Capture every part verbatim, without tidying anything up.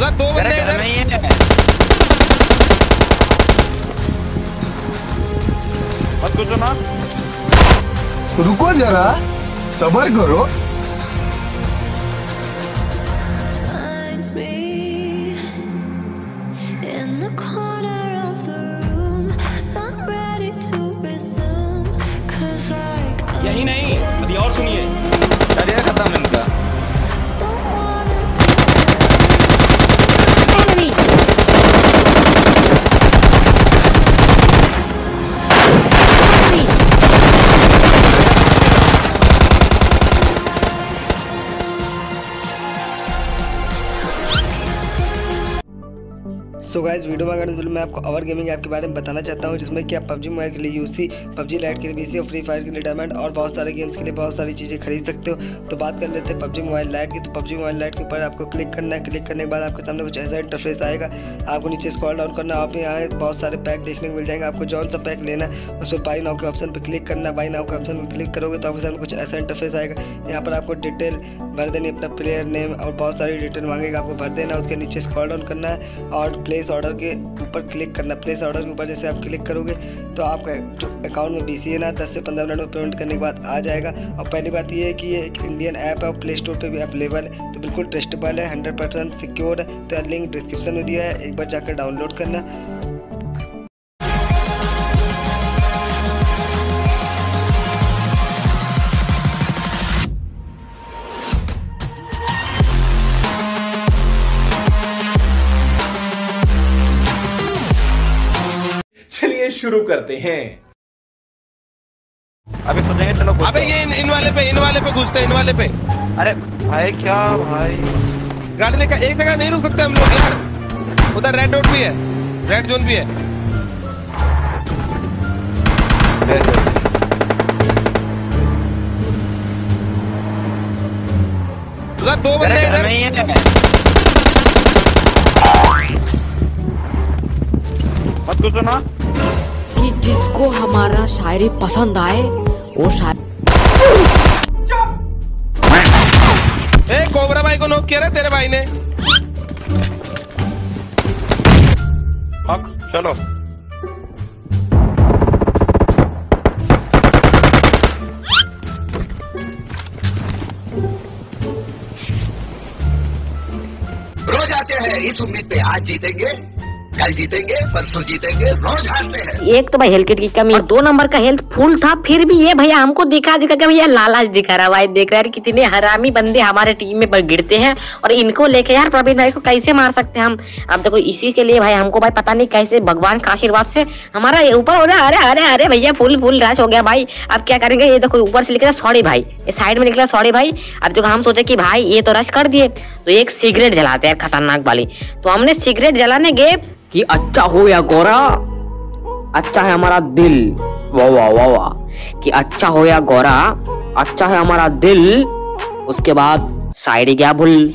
दो बंदे इधर नहीं है। मत कुछ ना, रुको जरा, सब्र करो। यही नहीं, अभी और सुनिए। चलिए खत्म इनका। सो गाइस, वीडियो में अगर मैं आपको और गेमिंग ऐप के बारे में बताना चाहता हूं, जिसमें कि आप पबजी मोबाइल के लिए यूसी, पबजी लाइट के लिए बीसी और फ्री फायर के लिए डायमंड और बहुत सारे गेम्स के लिए बहुत सारी चीज़ें खरीद सकते हो। तो बात कर लेते हैं पबजी मोबाइल लाइट की। तो पबजी मोबाइल लाइट के ऊपर आपको क्लिक करना है। क्लिक करने के बाद आपके सामने कुछ ऐसा इंटरफेस आएगा। आपको नीचे स्क्रॉल डाउन करना, आप यहाँ बहुत सारे पैक देखने को मिल जाएंगे। आपको जौन सा पैक लेना है उस पर बाई नाउ के ऑप्शन पर क्लिक करना। बाई नाउ के ऑप्शन पर क्लिक करोगे तो आपके सामने कुछ ऐसा इंटरफेस आएगा। यहाँ पर आपको डिटेल भर देनी, अपना प्लेयर नेम और बहुत सारी डिटेल मांगेगा, आपको भर देना। उसके नीचे स्क्रॉल डाउन करना है और प्लेस ऑर्डर के ऊपर क्लिक करना। प्लेस ऑर्डर के ऊपर जैसे आप क्लिक करोगे तो आपका अकाउंट में बीसी है ना दस से पंद्रह मिनट में पेमेंट करने के बाद आ जाएगा। और पहली बात ये है कि ये एक इंडियन ऐप है और प्ले स्टोर पे भी अवेलेबल है, तो बिल्कुल ट्रस्टेबल है, हंड्रेड परसेंट सिक्योर है। तो लिंक डिस्क्रिप्शन में दिया है, एक बार जाकर डाउनलोड करना। चलिए शुरू करते हैं। अबे सोचेंगे चलो। अबे ये इन, इन वाले पे इन वाले पे घुसते हैं, इन वाले पे। अरे भाई क्या भाई, गाड़ी लेकर एक जगह नहीं रुक सकते हम लोग यार। उधर रेड डॉट भी है, रेड जोन भी है। उधर दो बंदे इधर नहीं है। मत कुछ ना कि जिसको हमारा शायरी पसंद आए वो शायरी। ए कोबरा भाई को नॉक किया रे तेरे भाई ने। हक चलो। रोज आते हैं इस उम्मीद पे आज जीतेंगे, कल जीतेंगे, परसों जीतेंगे, रोज हारते हैं। एक तो भाई हेल्थ किट की कमी, दो नंबर का हेल्थ फुल था, फिर भी ये भैया हमको दिखा दिखा के भैया लालच दिखा रहा। भाई देख यार कितने हरामी बंदे हमारे टीम में गिरते हैं और इनको लेके यार प्रवीण भाई को कैसे मार सकते हैं हम। अब देखो इसी के लिए भाई हमको भाई पता नहीं कैसे भगवान का आशीर्वाद से हमारा ऊपर हो रहा। अरे अरे अरे भैया फुल फुल रश हो गया भाई। अब क्या करेंगे, ये देखो ऊपर से लिखा सॉरी भाई, ये साइड में निकला सॉरी भाई। अब देखो हम सोचे कि भाई ये तो रश कर दिए तो एक सिगरेट जलाते हैं खतरनाक वाली। तो हमने सिगरेट जलाने गए कि अच्छा हो या गोरा, अच्छा है हमारा दिल, वाह वाह वाह वाह, कि अच्छा हो या गोरा, अच्छा है हमारा दिल। उसके बाद शायरी क्या भूल।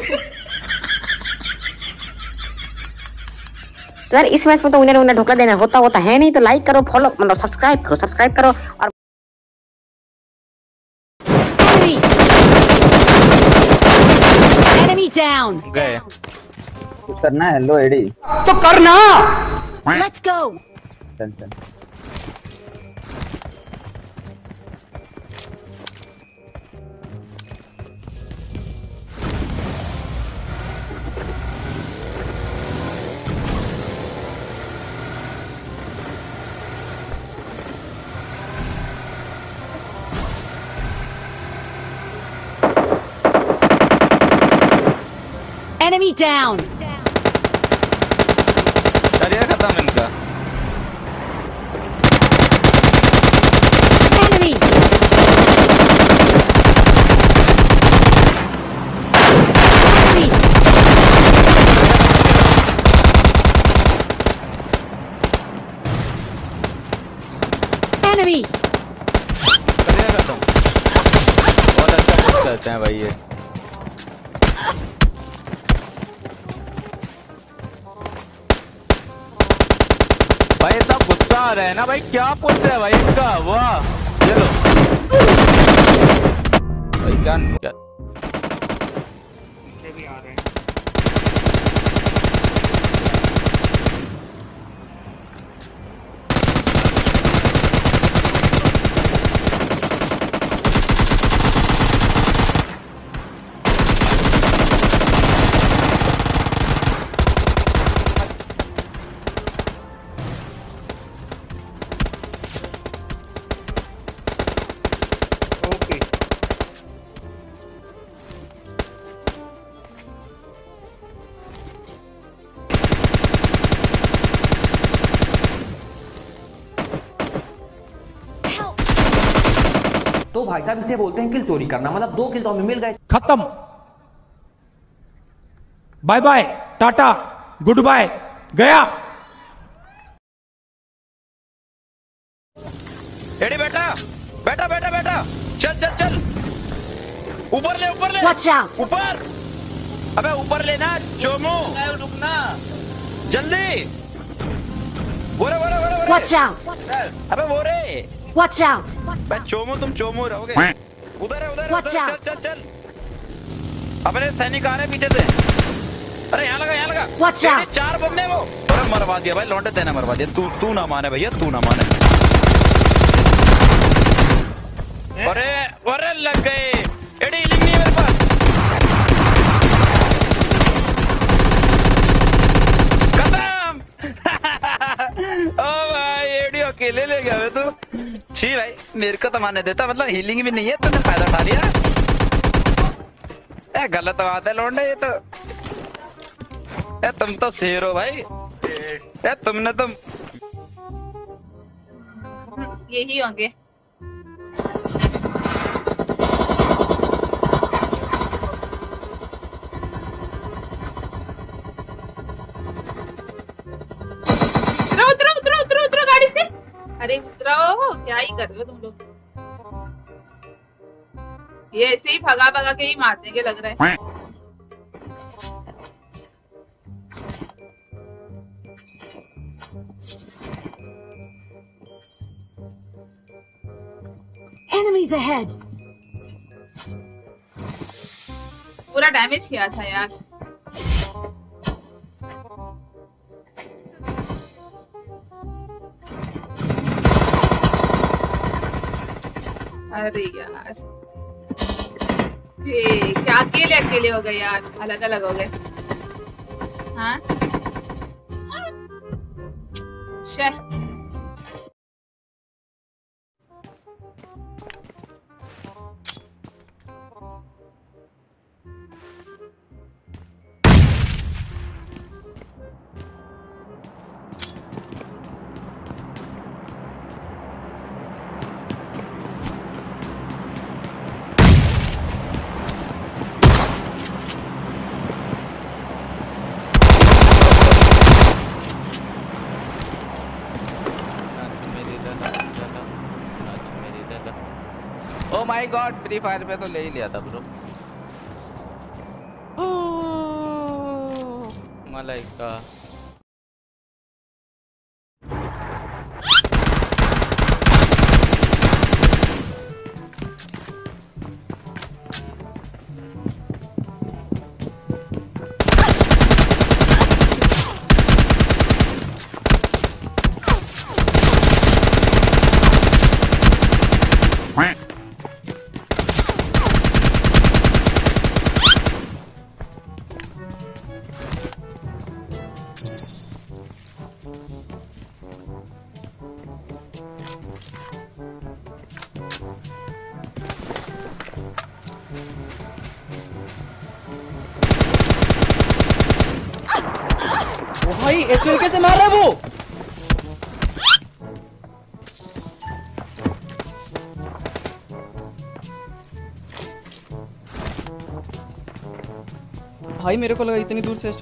तो यार इस मैच में तो विनर विनर ढोकला देना होता होता है नहीं। तो लाइक करो, फॉलो मतलब सब्सक्राइब करो, सब्सक्राइब करो और एनिमी डाउन गए। कुछ करना है। लो एडी तो करना। Let's go. चल चल। Enemy down. चलिए खत्म इनका। Enemy. Enemy. चलिए खत्म। बहुत अच्छा पुश करते हैं भाई ये। भाई इतना गुस्सा आ रहा है ना भाई, क्या पुश है भाई इसका। वाह चलो भाई क्या क्या भी आ रहे हैं। तो भाई साहब इसे बोलते हैं किल चोरी करना, मतलब दो किल तो हमें मिल गए। खत्म, बाय बाय, टाटा, गुड बाय, गया। एडी बेटा बेटा बेटा बेटा, चल चल चल, ऊपर ले ऊपर ले, ऊपर, अबे ऊपर लेना चोमू, रुकना जल्दी, वो रे वो रे वो रे, वॉच आउट, अबे वो रे, वॉच आउट, बे चोमू तुम चोमू रहोगे, उधर है उधर, चल चल चल, अपने सैनिक आ रहे हैं पीछे से, अरे यहाँ लगा यहाँ लगा, चार बंदे वो, अरे मरवा दिया भाई, लौंडे तेने मरवा दिया, तू तू ना माने भैया, तू ना माने, अरे अरे लग गए, एडी हिलिंग नहीं है मेरे पास, खत्म। ओ भाई एडी अकेले ले गया तू, छी भाई मेरे को तो मारने देता, मतलब हीलिंग भी नहीं है, तूने फायदा उठा लिया, ए गलत बात है लौंडे ये तो, ए तुम तो शेर हो भाई, ए तुमने तो यही होंगे। उतरो उतरो उतरो उतरो गाड़ी से, अरे उतरो, क्या ही कर रहे हो तुम लोग, ये ऐसे ही भगा भगा के ही मार देंगे लग रहा है। Enemies ahead. पूरा डैमेज किया था यार, अरे यार ये क्या अकेले अकेले हो गए यार, अलग अलग हो गए। हाँ शह oh my god, free fire पे तो ले ही लिया था ब्रो, मलाइका भाई इस तरीके से मार रहा है वो, भाई मेरे को लगा इतनी दूर से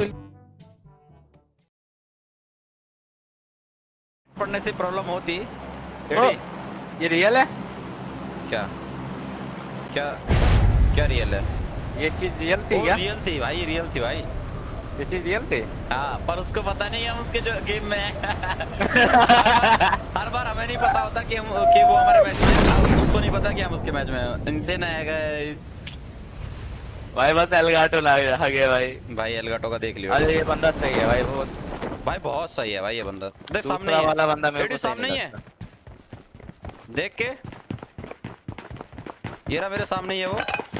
पढ़ने से प्रॉब्लम होती। ये रियल है क्या? क्या क्या रियल है? ये चीज रियल थी क्या? रियल थी भाई, रियल थी भाई, ये चीज रियल थी। हाँ पर उसको पता नहीं हम उसके जो गेम में हर बार हमें नहीं पता होता कि हम कि वो हमारे मैच में, उसको नहीं पता कि हम उसके मैच में। इनसे ना है भाई, बस एलगाटो ला गया भाई। भाई एलगाटो का देख लियो। अरे ये बंदा सही है भाई, बहुत भाई बहुत सही है भाई ये बंदा। देख सामने वाला बंदा मेरे को सामने ही है, देख के ये रहा मेरे सामने ही है वो।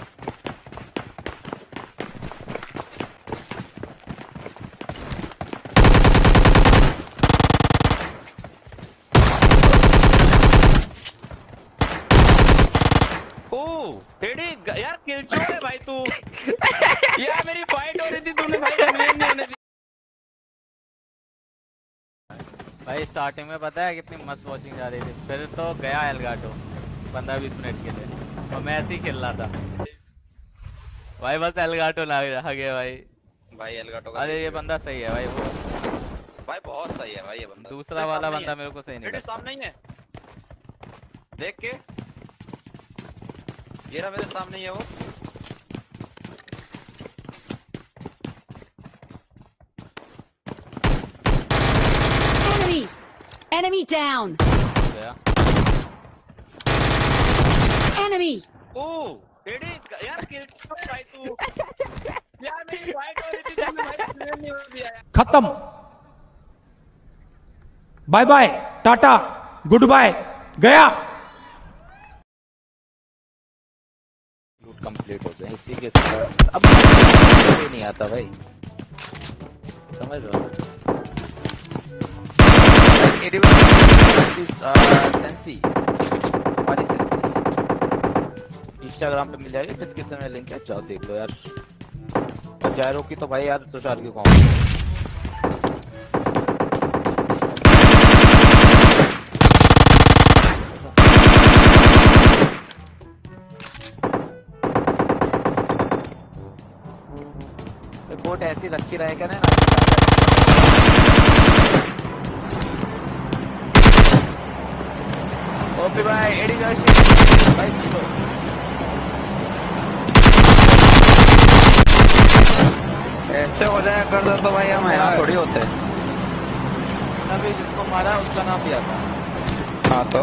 यार किल चोर है भाई तू। यार मेरी फाइट हो रही थी, तूने भाई रिवील नहीं होने दी। भाई स्टार्टिंग में पता है कितनी मस्त वॉचिंग जा रही थी, फिर तो गया एलगाटो। पंद्रह बीस मिनट के लिए, और मैं ऐसे ही खेल रहा था भाई। बस एलगाटो ना आ गया भाई। भाई एलगाटो का अरे ये बंदा सही है भाई, वो भाई बहुत सही है भाई ये बंदा। दूसरा वाला बंदा मेरे को सही नहीं लगता। सामने ही है, देख के ये रहा मेरे सामने ही है वो। Enemy! Enemy down! Enemy! Oh एडी यार किल भाई तू यार मेरी वाइट हो रही थी जब मैं भाई क्लियर नहीं हो दिया यार। खत्म, बाय बाय, टाटा, गुड बाय, गया। लूट कंप्लीट हो जाए इसी के साथ। अब ये नहीं आता भाई, समझ लो। इंस्टाग्राम पे मिल जाएगी, डिस्क्रिप्शन में लिंक है, जाओ देख लो यार। और जायरो की तो भाई यार तुषार की कॉमेडी रिपोर्ट ऐसी रखी रहेगा ना। ओपी भाई एडी भाई ऐसे हो जाए कर दो तो भाई हम यहाँ थोड़ी होते हैं। अभी जिसको मारा उसका नाम भी आता। हाँ तो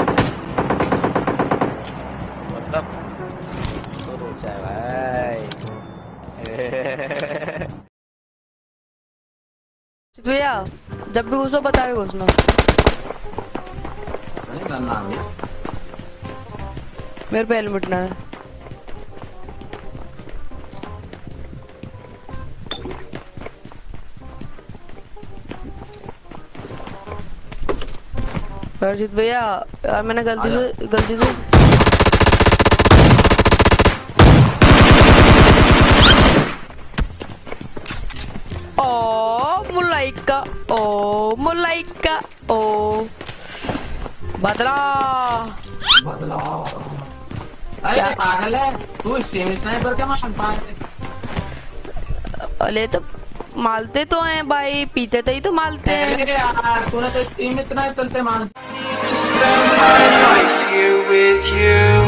मतलब तो रोचा है भाई। भैया जब भी घुसो बता के घुसना। नहीं करना अभी। मेरे पे हेलमेट ना है। अर्जित भैया यार मैंने गलती से गलती से ओ मुलाइका ओ मुलाइका ओ बदला बदला। अरे पागल है तू, स्ट्रीम स्नाइपर क्या मार पा रहे? अरे तो मालते तो हैं भाई, पीते तो ही तो मालते हैं यार। तूने तो स्ट्रीम इतना चलते मान। Just spend my life here with you.